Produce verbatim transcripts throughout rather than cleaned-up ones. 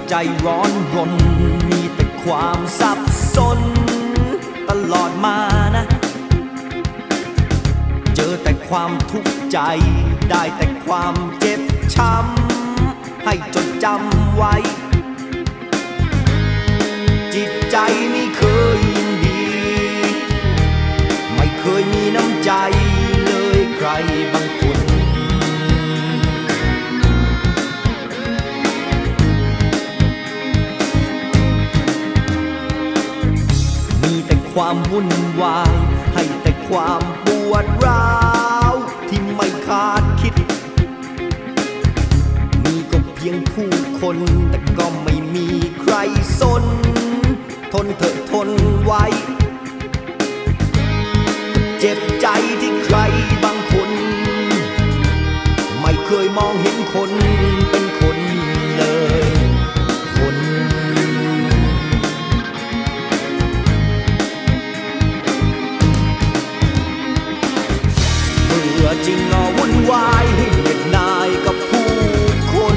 ใจร้อนรนมีแต่ความสับสนตลอดมานะเจอแต่ความทุกข์ใจได้แต่ความเจ็บช้ำให้จดจำไว้จิตใจไม่เคยยินดีไม่เคยมีน้ำใจเลยใครบางคนมีแต่ความวุ่นวายให้แต่ความปวดร้าวที่ไม่คาดคิดมีก็เพียงผู้คนแต่ก็ไม่มีใครสนทนเถอะทนไว้เจ็บใจที่ใครบางคนไม่เคยมองเห็นคนเป็นคนเลยคนเบื่อจริงอ่ะวุ่นวายให้เหน็ดหน่ายกับผู้คน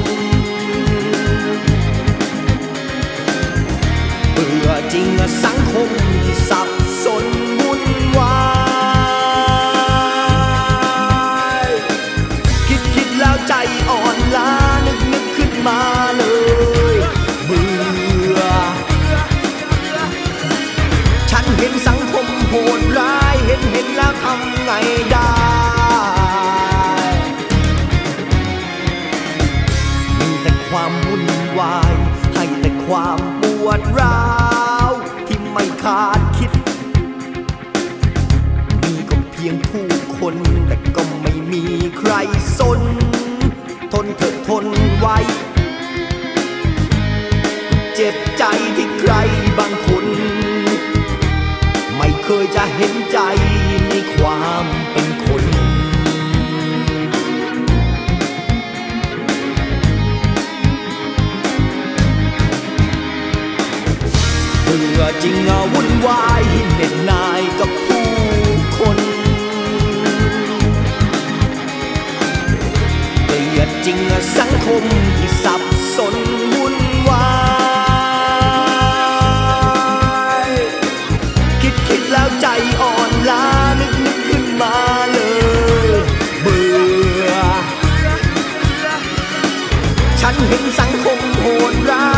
เบื่อจริงอ่ะสังคมที่สับสนวุ่นวายคิดคิดแล้วใจอ่อนล้านึกนึกขึ้นมาเลยเบื่อฉันเห็นสังคมโหดร้ายเห็นเห็นแล้วทำไงได้มีแต่ความวุ่นวายให้แต่ความปวดร้าวที่ไม่คาดคิดมีก็เพียงผู้คนแต่ก็ไม่มีใครสนทนเถอะทนไว้เจ็บใจที่ใครบางคนไม่เคยจะเห็นใจในความเป็นคนเบื่อจริงอ่ะวุ่นวายเหน็ดหน่ายกับผู้คนเกลียดจริงอ่ะสังคมที่สับสนวุ่นวายคิดคิดแล้วใจอ่อนล้านึกนึกขึ้นมาเลยเบื่อฉันเห็นสังคมโหดร้า